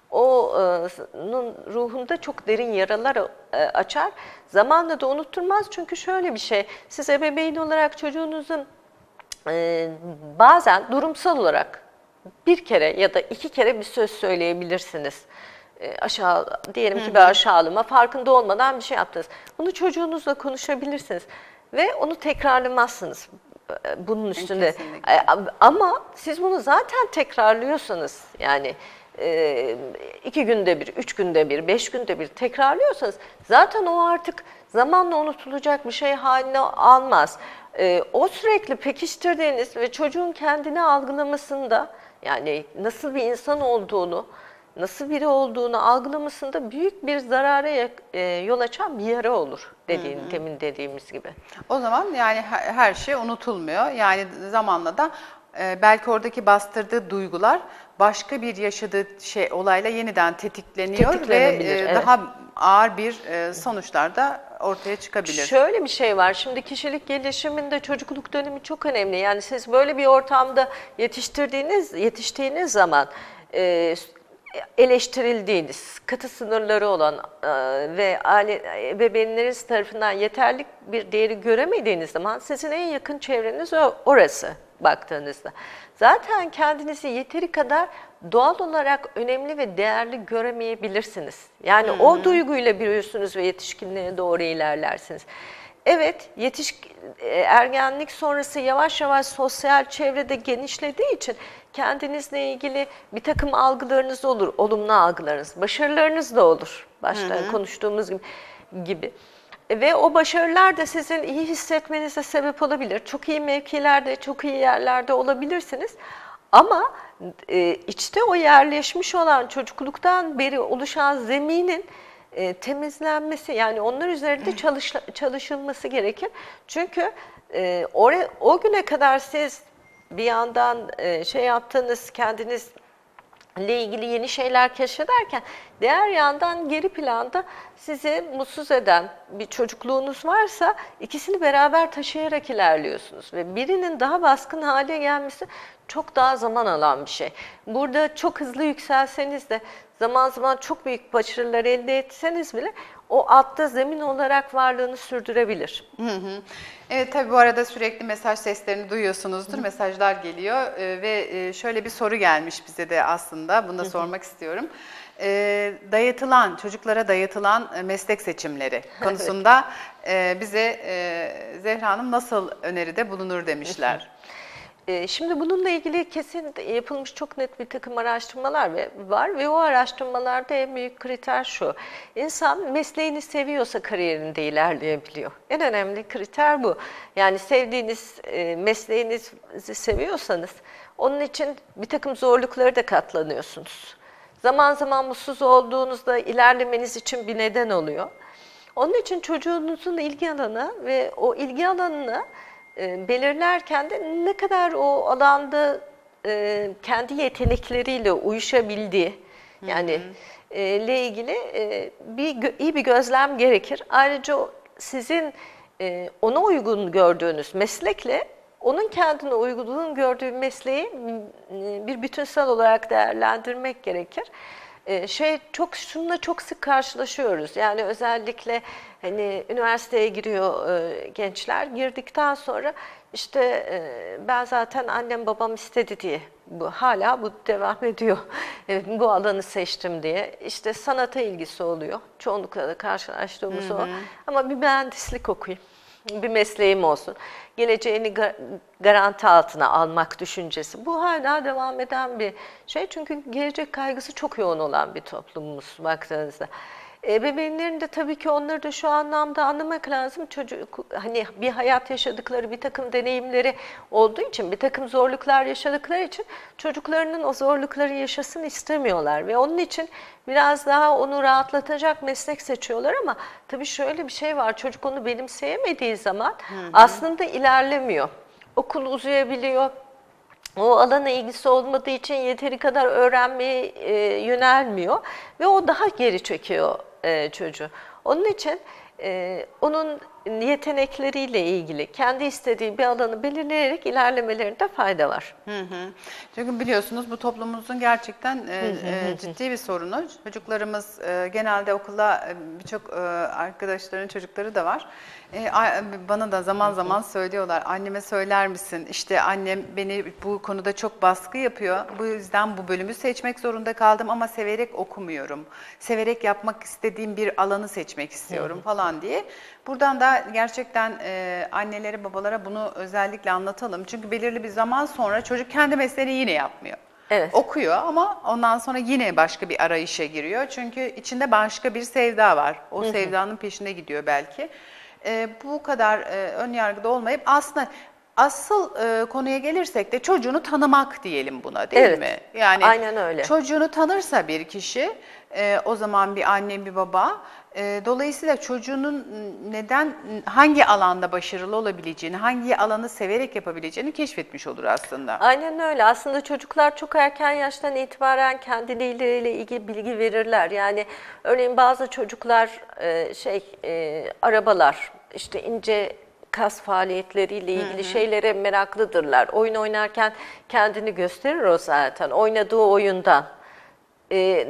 onun ruhunda çok derin yaralar açar. Zamanla da unutturmaz, çünkü şöyle bir şey, siz ebeveyn olarak çocuğunuzun e, bazen durumsal olarak bir kere ya da iki kere bir söz söyleyebilirsiniz. E, aşağı diyelim ki bir aşağılama, farkında olmadan bir şey yaptınız. Bunu çocuğunuzla konuşabilirsiniz ve onu tekrarlamazsınız bunun üstünde. E, ama siz bunu zaten tekrarlıyorsanız, yani e, iki günde bir, üç günde bir, beş günde bir tekrarlıyorsanız zaten o artık zamanla unutulacak bir şey haline almaz. E, o sürekli pekiştirdiğiniz ve çocuğun kendini algılamasında, yani nasıl bir insan olduğunu, nasıl biri olduğunu algılamasında büyük bir zarara e, yol açan bir yara olur dediğin, hı hı. demin dediğimiz gibi. O zaman yani her şey unutulmuyor. Yani zamanla da e, belki oradaki bastırdığı duygular başka bir yaşadığı şey olayla yeniden tetikleniyor ve Tetiklenebilir, e, evet. daha ağır bir e, sonuçlar da ortaya çıkabilir. Şöyle bir şey var. Şimdi kişilik gelişiminde çocukluk dönemi çok önemli. Yani siz böyle bir ortamda yetiştirdiğiniz, yetiştiğiniz zaman e, eleştirildiğiniz, katı sınırları olan e, ve aile ebeveynleriniz tarafından yeterli bir değeri göremediğiniz zaman sizin en yakın çevreniz o- orası baktığınızda. Zaten kendinizi yeteri kadar doğal olarak önemli ve değerli göremeyebilirsiniz. Yani hmm. o duyguyla büyürsünüz ve yetişkinliğe doğru ilerlersiniz. Evet, yetişkin, ergenlik sonrası yavaş yavaş sosyal çevrede genişlediği için kendinizle ilgili bir takım algılarınız olur, olumlu algılarınız, başarılarınız da olur. Başta hı hı. konuştuğumuz gibi. gibi. Ve o başarılar da sizin iyi hissetmenize sebep olabilir. Çok iyi mevkilerde, çok iyi yerlerde olabilirsiniz. Ama e, içte o yerleşmiş olan çocukluktan beri oluşan zeminin e, temizlenmesi, yani onlar üzerinde çalış, çalışılması gerekir. Çünkü e, oraya, o güne kadar siz bir yandan e, şey yaptığınız, kendiniz ile ilgili yeni şeyler keşfederken diğer yandan geri planda sizi mutsuz eden bir çocukluğunuz varsa ikisini beraber taşıyarak ilerliyorsunuz ve birinin daha baskın hale gelmesi çok daha zaman alan bir şey. Burada çok hızlı yükselseniz de zaman zaman çok büyük başarılar elde etseniz bile o altta zemin olarak varlığını sürdürebilir. Hı hı. Evet, tabii bu arada sürekli mesaj seslerini duyuyorsunuzdur. Hı. Mesajlar geliyor ee, ve e, şöyle bir soru gelmiş bize de aslında. Bunu da sormak istiyorum. Ee, dayatılan, çocuklara dayatılan meslek seçimleri konusunda e, bize e, Zehra Hanım nasıl öneride bulunur demişler. Şimdi bununla ilgili kesin yapılmış çok net bir takım araştırmalar var ve o araştırmalarda en büyük kriter şu: İnsan mesleğini seviyorsa kariyerinde ilerleyebiliyor. En önemli kriter bu. Yani sevdiğiniz mesleğinizi seviyorsanız onun için bir takım zorlukları da katlanıyorsunuz. Zaman zaman mutsuz olduğunuzda ilerlemeniz için bir neden oluyor. Onun için çocuğunuzun ilgi alanı ve o ilgi alanını E, belirlerken de ne kadar o alanda e, kendi yetenekleriyle uyuşabildiği, yani e, ile ilgili e, bir iyi bir gözlem gerekir. Ayrıca sizin e, ona uygun gördüğünüz meslekle onun kendine uygun gördüğü mesleği bir bütünsel olarak değerlendirmek gerekir. Ee, şey çok şununla çok sık karşılaşıyoruz. Yani özellikle hani üniversiteye giriyor e, gençler. Girdikten sonra işte e, ben zaten annem babam istedi diye bu hala bu devam ediyor. Evet, bu alanı seçtim diye. İşte sanata ilgisi oluyor. Çoğunlukla da karşılaştığımız hı hı. o. Ama bir mühendislik okuyayım, bir mesleğim olsun, geleceğini garanti altına almak düşüncesi. Bu hala devam eden bir şey. Çünkü gelecek kaygısı çok yoğun olan bir toplumumuz baktığınızda. Ebeveynlerin de tabii ki onları da şu anlamda anlamak lazım. Çocuk hani bir hayat yaşadıkları, bir takım deneyimleri olduğu için, bir takım zorluklar yaşadıkları için çocuklarının o zorlukları yaşasın istemiyorlar ve onun için biraz daha onu rahatlatacak meslek seçiyorlar ama tabii şöyle bir şey var. Çocuk onu benimseyemediği zaman hı hı. aslında ilerlemiyor. Okul uzayabiliyor. O alana ilgisi olmadığı için yeteri kadar öğrenmeye e, yönelmiyor ve o daha geri çekiyor e, çocuğu. Onun için e, onun yetenekleriyle ilgili kendi istediği bir alanı belirleyerek ilerlemelerinde fayda var. Hı hı. Çünkü biliyorsunuz bu toplumumuzun gerçekten e, e, ciddi bir sorunu. Çocuklarımız e, genelde okula e, birçok e, arkadaşların çocukları da var. E, bana da zaman zaman söylüyorlar, anneme söyler misin? İşte annem beni bu konuda çok baskı yapıyor. Bu yüzden bu bölümü seçmek zorunda kaldım ama severek okumuyorum. Severek yapmak istediğim bir alanı seçmek istiyorum falan diye. Buradan da gerçekten e, annelere, babalara bunu özellikle anlatalım. Çünkü belirli bir zaman sonra çocuk kendi mesleğini yine yapmıyor. Evet. Okuyor ama ondan sonra yine başka bir arayışa giriyor. Çünkü içinde başka bir sevda var. O hı hı. sevdanın peşinde gidiyor belki. E, bu kadar e, ön yargıda olmayıp aslında asıl e, konuya gelirsek de çocuğunu tanımak diyelim buna, değil evet. mi? Yani aynen öyle. Çocuğunu tanırsa bir kişi E, o zaman bir anne, bir baba. E, dolayısıyla çocuğunun neden, hangi alanda başarılı olabileceğini, hangi alanı severek yapabileceğini keşfetmiş olur aslında. Aynen öyle. Aslında çocuklar çok erken yaştan itibaren kendileriyle ilgili bilgi verirler. Yani örneğin bazı çocuklar e, şey e, arabalar, işte ince kas faaliyetleriyle ilgili hı hı. şeylere meraklıdırlar. Oyun oynarken kendini gösterir o zaten. Oynadığı oyundan. E,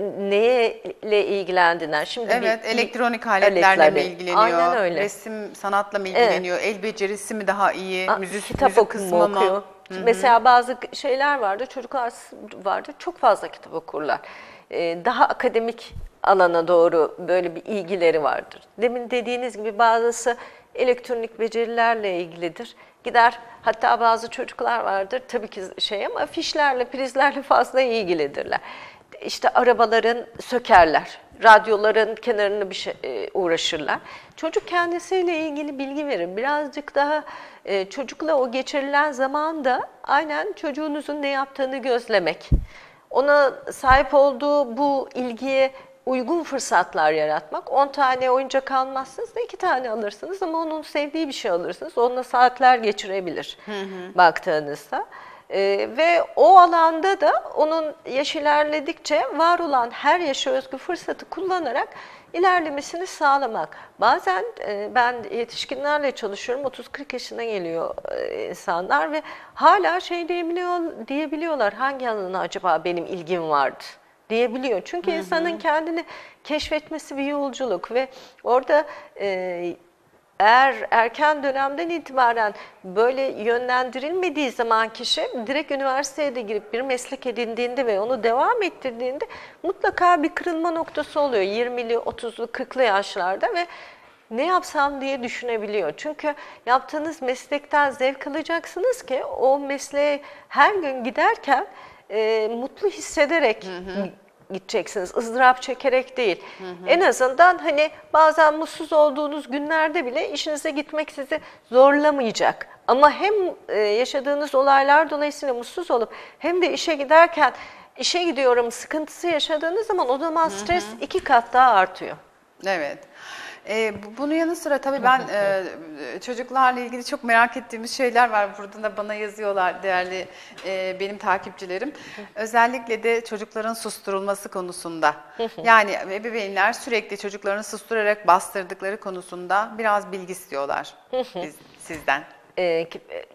neyle ilgilendiğinden. Şimdi evet, bir, elektronik aletlerle mi ilgileniyor? Aynen öyle. Resim, sanatla mı ilgileniyor? Evet. El becerisi mi daha iyi? A, müzik, kitap müzik kısmı okuyor. Hı -hı. Mesela bazı şeyler vardı, çocuklar vardı, çok fazla kitap okurlar. Ee, daha akademik alana doğru böyle bir ilgileri vardır. Demin dediğiniz gibi bazısı elektronik becerilerle ilgilidir. Gider, hatta bazı çocuklar vardır tabii ki şey ama fişlerle, prizlerle fazla ilgilidirler. İşte arabaların sökerler, radyoların kenarını bir şey e, uğraşırlar. Çocuk kendisiyle ilgili bilgi verir. Birazcık daha e, çocukla o geçirilen zamanda aynen çocuğunuzun ne yaptığını gözlemek. Ona sahip olduğu bu ilgiye uygun fırsatlar yaratmak. on tane oyuncak almazsınız da iki tane alırsınız ama onun sevdiği bir şey alırsınız. Onunla saatler geçirebilir hı hı. baktığınızda. Ee, ve o alanda da onun yaş ilerledikçe var olan her yaşa özgü fırsatı kullanarak ilerlemesini sağlamak. Bazen e, ben yetişkinlerle çalışıyorum, otuz kırk yaşına geliyor e, insanlar ve hala şey diyebiliyor, diyebiliyorlar, hangi alana acaba benim ilgim vardı diyebiliyor. Çünkü hı hı. insanın kendini keşfetmesi bir yolculuk ve orada e, eğer erken dönemden itibaren böyle yönlendirilmediği zaman kişi direkt üniversiteye de girip bir meslek edindiğinde ve onu devam ettirdiğinde mutlaka bir kırılma noktası oluyor yirmili, otuzlu, kırklı yaşlarda ve ne yapsam diye düşünebiliyor. Çünkü yaptığınız meslekten zevk alacaksınız ki o mesleğe her gün giderken e, mutlu hissederek hı hı. gideceksiniz. ızdırap çekerek değil. Hı hı. En azından hani bazen mutsuz olduğunuz günlerde bile işinize gitmek sizi zorlamayacak. Ama hem yaşadığınız olaylar dolayısıyla mutsuz olup hem de işe giderken işe gidiyorum sıkıntısı yaşadığınız zaman o zaman stres hı hı. iki kat daha artıyor. Evet. Ee, bunun yanı sıra tabii ben e, çocuklarla ilgili çok merak ettiğimiz şeyler var. Burada da bana yazıyorlar değerli e, benim takipçilerim. Özellikle de çocukların susturulması konusunda. Yani ebeveynler sürekli çocuklarını susturarak bastırdıkları konusunda biraz bilgi istiyorlar biz, sizden. Ee,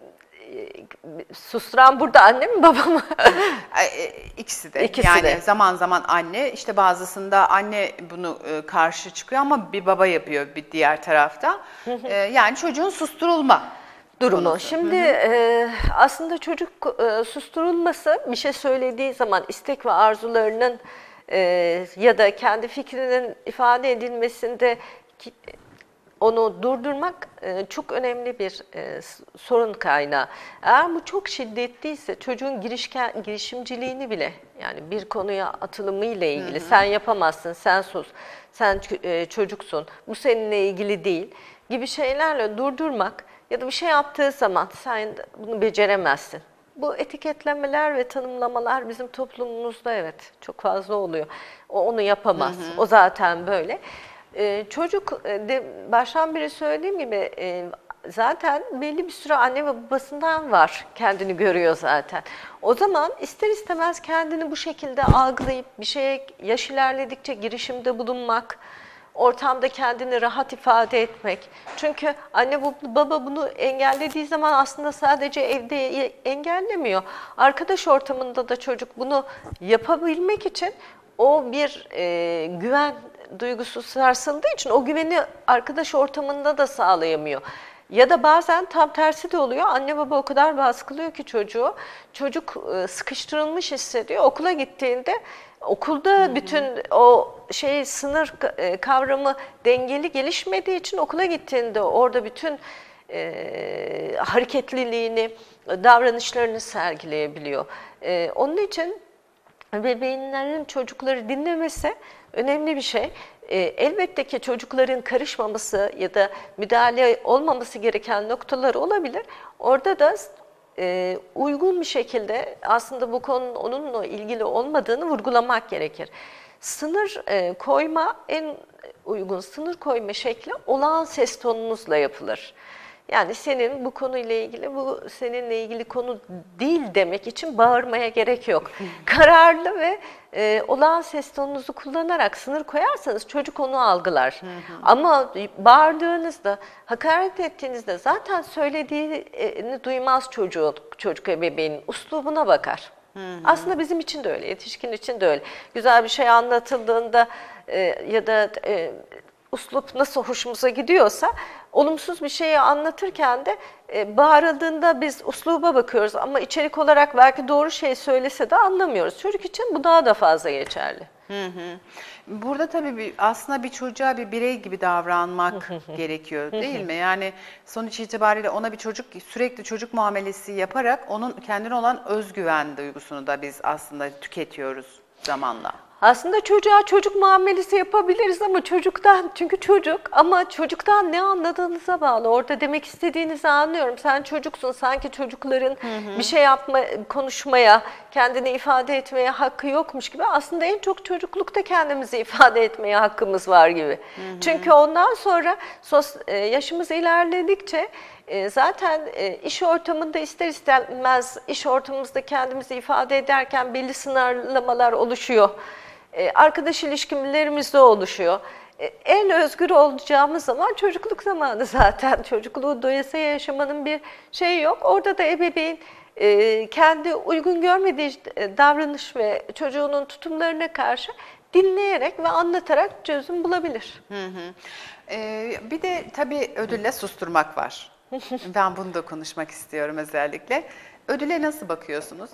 susturan burada anne mi baba mı? İkisi de. İkisi yani de. zaman zaman anne, işte bazısında anne bunu karşı çıkıyor ama bir baba yapıyor bir diğer tarafta. Yani çocuğun susturulma durumu. Konusu. Şimdi e, aslında çocuk e, susturulması bir şey söylediği zaman istek ve arzularının e, ya da kendi fikrinin ifade edilmesinde ki, onu durdurmak e, çok önemli bir e, sorun kaynağı. Eğer bu çok şiddetliyse çocuğun girişken, girişimciliğini bile, yani bir konuya atılımı ile ilgili, hı hı. sen yapamazsın, sen sus, sen e, çocuksun, bu seninle ilgili değil gibi şeylerle durdurmak ya da bir şey yaptığı zaman sen bunu beceremezsin. Bu etiketlemeler ve tanımlamalar bizim toplumumuzda evet çok fazla oluyor. O onu yapamaz, hı hı. o zaten böyle. Ee, çocuk de baştan beri söylediğim gibi e, zaten belli bir süre anne ve babasından var, kendini görüyor zaten. O zaman ister istemez kendini bu şekilde algılayıp bir şeye yaş ilerledikçe girişimde bulunmak, ortamda kendini rahat ifade etmek. Çünkü anne baba bunu engellediği zaman aslında sadece evde engellemiyor. Arkadaş ortamında da çocuk bunu yapabilmek için o bir e, güven duygusu sarsıldığı için o güveni arkadaş ortamında da sağlayamıyor. Ya da bazen tam tersi de oluyor. Anne baba o kadar baskılıyor ki çocuğu. Çocuk sıkıştırılmış hissediyor. Okula gittiğinde okulda hı hı. bütün o şey sınır kavramı dengeli gelişmediği için okula gittiğinde orada bütün e, hareketliliğini, davranışlarını sergileyebiliyor. E, onun için bebeğinlerin çocukları dinlemesi önemli bir şey. E, elbette ki çocukların karışmaması ya da müdahale olmaması gereken noktalar olabilir. Orada da e, uygun bir şekilde aslında bu konunun onunla ilgili olmadığını vurgulamak gerekir. Sınır e, koyma, en uygun sınır koyma şekli olağan ses tonunuzla yapılır. Yani senin bu konuyla ilgili, bu seninle ilgili konu değil demek için bağırmaya gerek yok. Kararlı ve e, olağan ses tonunuzu kullanarak sınır koyarsanız çocuk onu algılar. Ama bağırdığınızda, hakaret ettiğinizde zaten söylediğini duymaz çocuk, çocuk ebeveynin üslubuna bakar. Hı hı. Aslında bizim için de öyle, yetişkin için de öyle. Güzel bir şey anlatıldığında e, ya da e, üslup nasıl hoşumuza gidiyorsa, olumsuz bir şeyi anlatırken de e, bağırıldığında biz üsluba bakıyoruz ama içerik olarak belki doğru şey söylese de anlamıyoruz. Çocuk için bu daha da fazla geçerli. Hı hı. Burada tabii bir, aslında bir çocuğa bir birey gibi davranmak gerekiyor değil mi? Yani sonuç itibariyle ona bir çocuk, sürekli çocuk muamelesi yaparak onun kendine olan özgüven duygusunu da biz aslında tüketiyoruz zamanla. Aslında çocuğa çocuk muamelesi yapabiliriz ama çocuktan, çünkü çocuk, ama çocuktan ne anladığınıza bağlı. Orada demek istediğinizi anlıyorum. Sen çocuksun, sanki çocukların hı hı. bir şey yapma, konuşmaya, kendini ifade etmeye hakkı yokmuş gibi. Aslında en çok çocuklukta kendimizi ifade etmeye hakkımız var gibi. Hı hı. Çünkü ondan sonra sos, yaşımız ilerledikçe zaten iş ortamında ister istemez iş ortamımızda kendimizi ifade ederken belli sınırlamalar oluşuyor. Arkadaş ilişkilerimizde oluşuyor. En özgür olacağımız zaman çocukluk zamanı zaten. Çocukluğu doyasıya yaşamanın bir şeyi yok. Orada da ebeveyn kendi uygun görmediği davranış ve çocuğunun tutumlarına karşı dinleyerek ve anlatarak çözüm bulabilir. Hı hı. Ee, bir de tabii ödülle susturmak var. Ben bunu da konuşmak istiyorum özellikle. Ödüle nasıl bakıyorsunuz?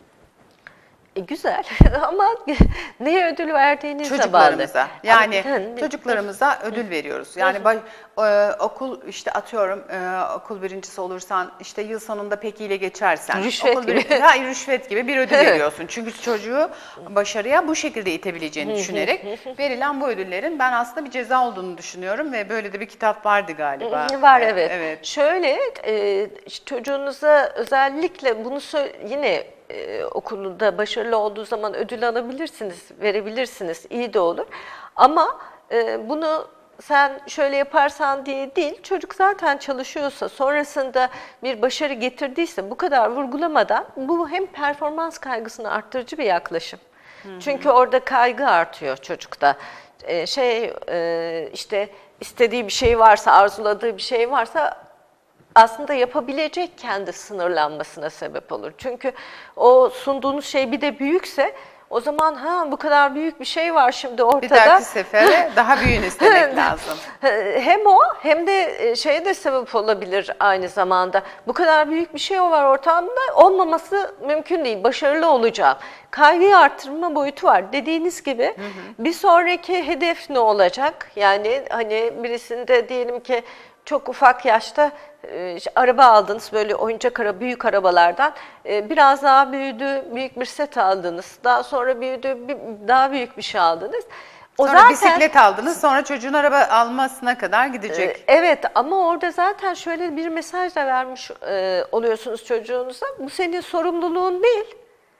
E, güzel ama neye ödül verdiğinizle bağlı. Çocuklarımıza. Yani ama, çocuklarımıza ödül veriyoruz. Yani baş, e, okul işte atıyorum e, okul birincisi olursan işte yıl sonunda pek ile geçersen. Rüşvet okul gibi. Bir, ha, rüşvet gibi bir ödül evet. veriyorsun. Çünkü çocuğu başarıya bu şekilde itebileceğini düşünerek verilen bu ödüllerin ben aslında bir ceza olduğunu düşünüyorum ve böyle de bir kitap vardı galiba. Var evet. evet. Şöyle e, çocuğunuza özellikle bunu yine Ee, okulunda başarılı olduğu zaman ödül alabilirsiniz, verebilirsiniz, iyi de olur. Ama e, bunu sen şöyle yaparsan diye değil, çocuk zaten çalışıyorsa, sonrasında bir başarı getirdiyse bu kadar vurgulamadan, bu hem performans kaygısını arttırıcı bir yaklaşım. Hı hı. Çünkü orada kaygı artıyor çocukta. Ee, şey e, işte istediği bir şey varsa, arzuladığı bir şey varsa, aslında yapabilecek kendi sınırlanmasına sebep olur. Çünkü o sunduğunuz şey bir de büyükse o zaman ha bu kadar büyük bir şey var şimdi ortada. Bir dahaki sefere daha büyüğünü istemek lazım. Hem o hem de şeye de sebep olabilir aynı zamanda. Bu kadar büyük bir şey var ortamda, olmaması mümkün değil. Başarılı olacağım. Kaygıyı arttırma boyutu var. Dediğiniz gibi hı hı. bir sonraki hedef ne olacak? Yani hani birisinde diyelim ki çok ufak yaşta işte araba aldınız, böyle oyuncak araba, büyük arabalardan. Biraz daha büyüdü, büyük bir set aldınız. Daha sonra büyüdü, daha büyük bir şey aldınız. O sonra zaten, bisiklet aldınız, sonra çocuğun araba almasına kadar gidecek. Evet, ama orada zaten şöyle bir mesaj da vermiş oluyorsunuz çocuğunuza. Bu senin sorumluluğun değil.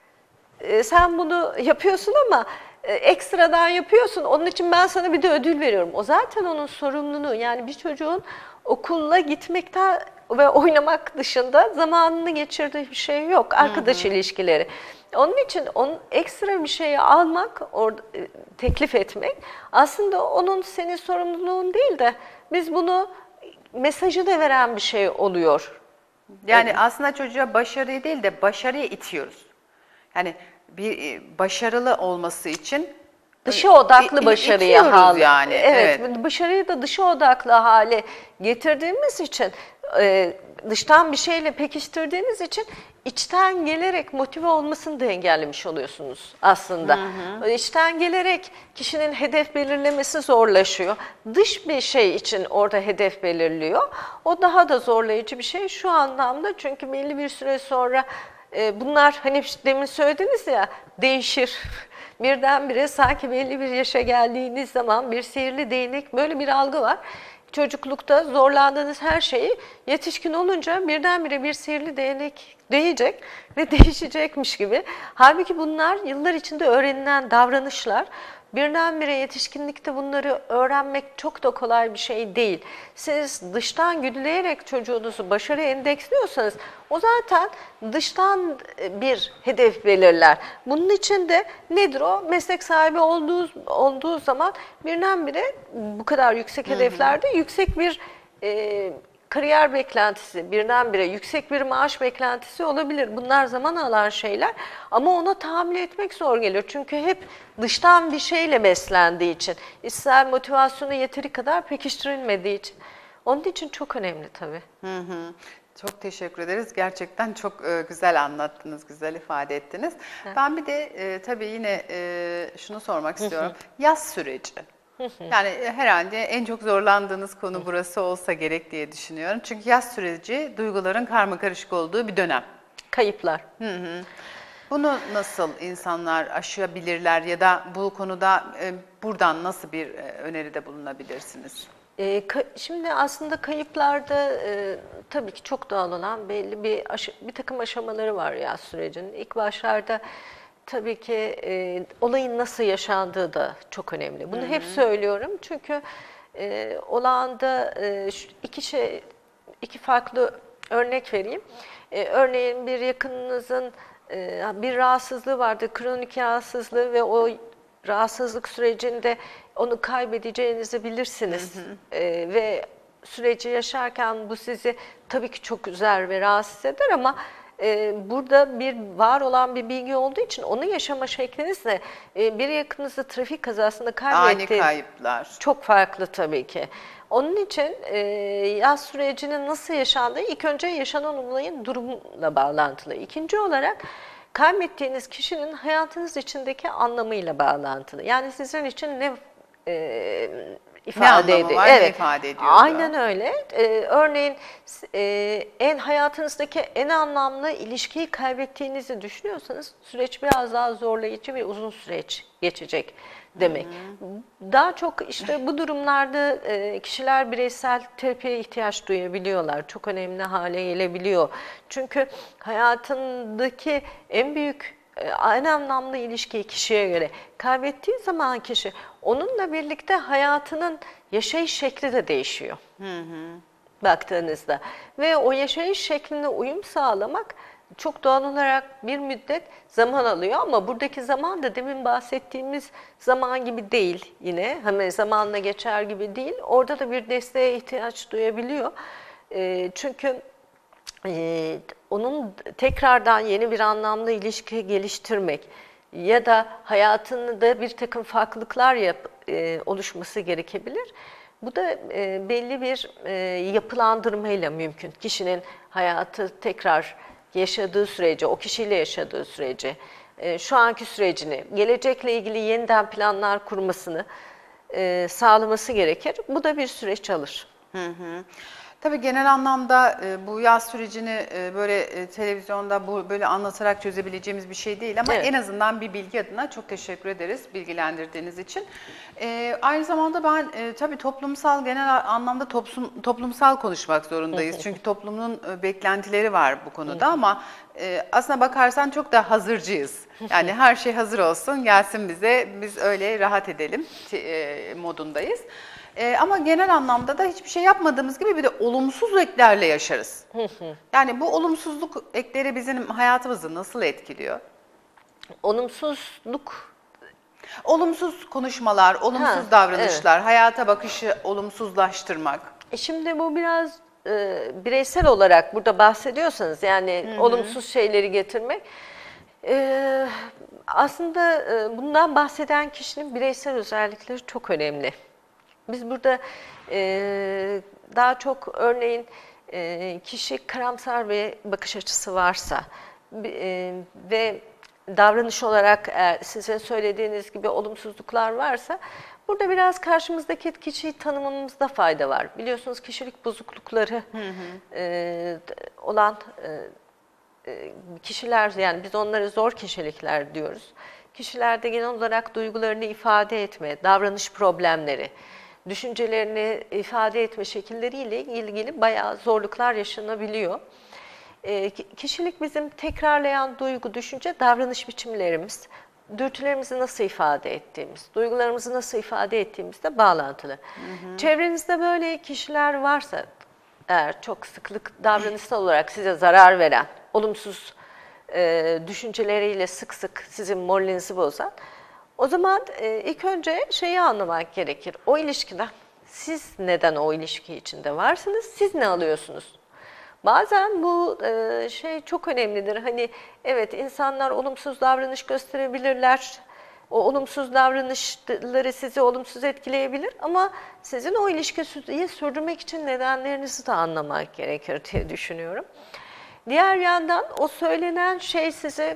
Sen bunu yapıyorsun ama ekstradan yapıyorsun. Onun için ben sana bir de ödül veriyorum. O zaten onun sorumluluğu. Yani bir çocuğun okulla gitmekten ve oynamak dışında zamanını geçirdiği bir şey yok. Arkadaş hı hı. ilişkileri. Onun için onun ekstra bir şeyi almak, orada, teklif etmek aslında onun senin sorumluluğun değil de biz bunu mesajı da veren bir şey oluyor. Yani evet. aslında çocuğa başarıyı değil de başarıya itiyoruz. Yani bir başarılı olması için dışa odaklı başarıya hale. Yani. Evet, evet, başarıyı da dışa odaklı hale getirdiğimiz için, dıştan bir şeyle pekiştirdiğimiz için içten gelerek motive olmasını da engellemiş oluyorsunuz aslında. Hı hı. İçten gelerek kişinin hedef belirlemesi zorlaşıyor. Dış bir şey için orada hedef belirliyor. O daha da zorlayıcı bir şey şu anlamda, çünkü belli bir süre sonra bunlar hani demin söylediniz ya, değişir. Birdenbire sanki belli bir yaşa geldiğiniz zaman bir sihirli değnek, böyle bir algı var. Çocuklukta zorlandığınız her şeyi yetişkin olunca birdenbire bir sihirli değnek değecek ve değişecekmiş gibi. Halbuki bunlar yıllar içinde öğrenilen davranışlar. Birdenbire yetişkinlikte bunları öğrenmek çok da kolay bir şey değil. Siz dıştan güdüleyerek çocuğunuzu başarı endeksliyorsanız o zaten dıştan bir hedef belirler. Bunun için de nedir o? Meslek sahibi olduğu, olduğu zaman birdenbire bu kadar yüksek hedeflerde yüksek bir e, kariyer beklentisi, birdenbire yüksek bir maaş beklentisi olabilir. Bunlar zaman alan şeyler ama ona tahammül etmek zor geliyor. Çünkü hep dıştan bir şeyle beslendiği için, içsel motivasyonu yeteri kadar pekiştirilmediği için. Onun için çok önemli tabii. Hı hı. Çok teşekkür ederiz. Gerçekten çok e, güzel anlattınız, güzel ifade ettiniz. Evet. Ben bir de e, tabii yine e, şunu sormak istiyorum. Yaz süreci. Yani herhalde en çok zorlandığınız konu burası olsa gerek diye düşünüyorum. Çünkü yaz süreci duyguların karmakarışık olduğu bir dönem. Kayıplar. Hı hı. Bunu nasıl insanlar aşabilirler ya da bu konuda e, buradan nasıl bir e, öneride bulunabilirsiniz? E, şimdi aslında kayıplarda e, tabii ki çok doğal olan belli bir aşı, bir takım aşamaları var yaz sürecinin. İlk başlarda tabii ki e, olayın nasıl yaşandığı da çok önemli. Bunu Hı-hı. hep söylüyorum çünkü e, olağanda e, iki şey, iki farklı örnek vereyim. E, örneğin bir yakınınızın e, bir rahatsızlığı vardı, kronik rahatsızlığı ve o rahatsızlık sürecinde onu kaybedeceğinizi bilirsiniz. Hı hı. Ee, ve süreci yaşarken bu sizi tabii ki çok üzer ve rahatsız eder ama e, burada bir var olan bir bilgi olduğu için onu yaşama şeklinizle e, bir yakınınızı trafik kazasında kaybettiğiniz ani kayıplar çok farklı tabii ki. Onun için e, yaz sürecinin nasıl yaşandığı ilk önce yaşanan olayın durumla bağlantılı. İkinci olarak kaybettiğiniz kişinin hayatınız içindeki anlamıyla bağlantılı. Yani sizin için ne e, ifade ediyor? Var, evet. Ne ifade ediyor? Aynen öyle. Ee, örneğin e, en hayatınızdaki en anlamlı ilişkiyi kaybettiğinizi düşünüyorsanız süreç biraz daha zorlayıcı ve uzun süreç geçecek demek. Hı-hı. Daha çok işte bu durumlarda e, kişiler bireysel terapiye ihtiyaç duyabiliyorlar. Çok önemli hale gelebiliyor. Çünkü hayatındaki en büyük en anlamlı ilişkiyi kişiye göre kaybettiği zaman kişi onunla birlikte hayatının yaşayış şekli de değişiyor. Hı hı. Baktığınızda ve o yaşayış şekline uyum sağlamak çok doğal olarak bir müddet zaman alıyor ama buradaki zaman da demin bahsettiğimiz zaman gibi değil yine. Hemen zamanla geçer gibi değil. Orada da bir desteğe ihtiyaç duyabiliyor. E, çünkü e, onun tekrardan yeni bir anlamlı ilişki geliştirmek ya da hayatında bir takım farklılıklar yap, e, oluşması gerekebilir. Bu da e, belli bir e, yapılandırmayla mümkün. Kişinin hayatı tekrar yaşadığı sürece, o kişiyle yaşadığı sürece, e, şu anki sürecini, gelecekle ilgili yeniden planlar kurmasını e, sağlaması gerekir. Bu da bir süreç alır. Hı hı. Tabii genel anlamda e, bu yaz sürecini e, böyle e, televizyonda bu böyle anlatarak çözebileceğimiz bir şey değil ama evet. En azından bir bilgi adına çok teşekkür ederiz bilgilendirdiğiniz için. E, aynı zamanda ben e, tabii toplumsal genel anlamda toplum, toplumsal konuşmak zorundayız. Çünkü toplumun e, beklentileri var bu konuda ama e, aslına bakarsan çok da hazırcıyız. Yani her şey hazır olsun, gelsin bize, biz öyle rahat edelim e, modundayız. Ee, ama genel anlamda da hiçbir şey yapmadığımız gibi bir de olumsuz eklerle yaşarız. Yani bu olumsuzluk ekleri bizim hayatımızı nasıl etkiliyor? Olumsuzluk? Olumsuz konuşmalar, olumsuz ha, davranışlar, evet. Hayata bakışı olumsuzlaştırmak. E şimdi bu biraz e, bireysel olarak burada bahsediyorsanız yani Hı-hı. olumsuz şeyleri getirmek. E, aslında e, bundan bahseden kişinin bireysel özellikleri çok önemli. Biz burada e, daha çok örneğin e, kişi karamsar bir bakış açısı varsa e, ve davranış olarak e, sizin söylediğiniz gibi olumsuzluklar varsa burada biraz karşımızdaki kişiyi tanımamızda fayda var. Biliyorsunuz kişilik bozuklukları hı hı. E, olan e, kişiler yani biz onlara zor kişilikler diyoruz. Kişilerde genel olarak duygularını ifade etme, davranış problemleri, düşüncelerini ifade etme şekilleriyle ilgili bayağı zorluklar yaşanabiliyor. E, kişilik bizim tekrarlayan duygu, düşünce, davranış biçimlerimiz, dürtülerimizi nasıl ifade ettiğimiz, duygularımızı nasıl ifade ettiğimizle bağlantılı. Hı hı. Çevrenizde böyle kişiler varsa, eğer çok sıklık davranışsal olarak size zarar veren, olumsuz e, düşünceleriyle sık sık sizin moralinizi bozan, o zaman e, ilk önce şeyi anlamak gerekir. O ilişkiden siz neden o ilişki içinde varsınız, siz ne alıyorsunuz? Bazen bu e, şey çok önemlidir. Hani evet, insanlar olumsuz davranış gösterebilirler. O olumsuz davranışları sizi olumsuz etkileyebilir ama sizin o ilişkiyi sürdürmek için nedenlerinizi de anlamak gerekir diye düşünüyorum. Diğer yandan o söylenen şey sizi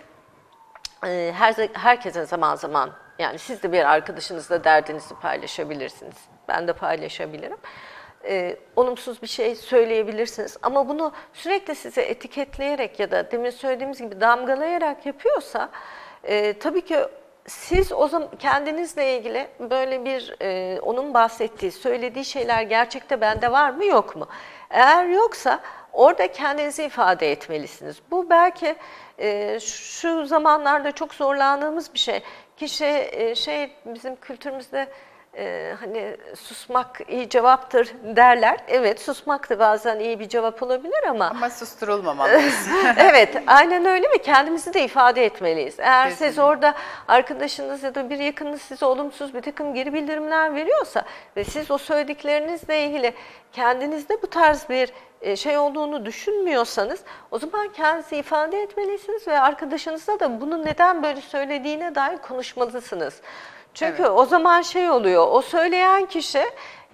e, her herkese zaman zaman, yani siz de bir arkadaşınızla derdinizi paylaşabilirsiniz. Ben de paylaşabilirim. Ee, olumsuz bir şey söyleyebilirsiniz ama bunu sürekli size etiketleyerek ya da demin söylediğimiz gibi damgalayarak yapıyorsa e, tabii ki siz o zaman kendinizle ilgili böyle bir e, onun bahsettiği, söylediği şeyler gerçekte bende var mı yok mu? Eğer yoksa orada kendinizi ifade etmelisiniz. Bu belki e, şu zamanlarda çok zorlandığımız bir şey. Kişi e, şey bizim kültürümüzde Ee, hani susmak iyi cevaptır derler. Evet, susmak da bazen iyi bir cevap olabilir ama... Ama susturulmamalıyız. Evet, aynen öyle mi? Kendimizi de ifade etmeliyiz. Eğer Kesinlikle. siz orada arkadaşınız ya da bir yakınınız size olumsuz bir takım geri bildirimler veriyorsa ve siz o söylediklerinizle ilgili kendinizde bu tarz bir şey olduğunu düşünmüyorsanız o zaman kendinizi ifade etmelisiniz ve arkadaşınızla da bunu neden böyle söylediğine dair konuşmalısınız. Çünkü evet, o zaman şey oluyor, o söyleyen kişi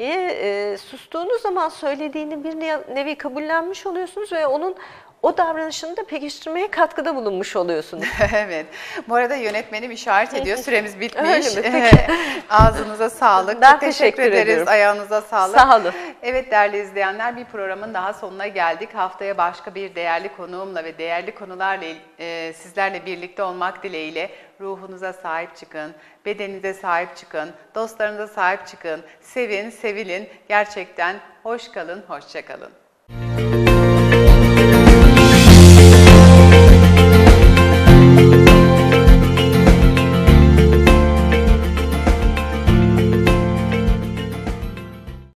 e, sustuğunuz zaman söylediğini bir nevi kabullenmiş oluyorsunuz ve onun o davranışını da pekiştirmeye katkıda bulunmuş oluyorsunuz. Evet. Bu arada yönetmenim işaret ediyor. Süremiz bitmiş. Öyle mi? Peki. Ağzınıza sağlık. Ben Çok teşekkür, teşekkür ederiz. ediyorum. Ayağınıza sağlık. Sağ olun. Evet değerli izleyenler, bir programın daha sonuna geldik. Haftaya başka bir değerli konuğumla ve değerli konularla e, sizlerle birlikte olmak dileğiyle ruhunuza sahip çıkın, bedeninize sahip çıkın, dostlarınıza sahip çıkın, sevin, sevilin. Gerçekten hoş kalın, hoşça kalın.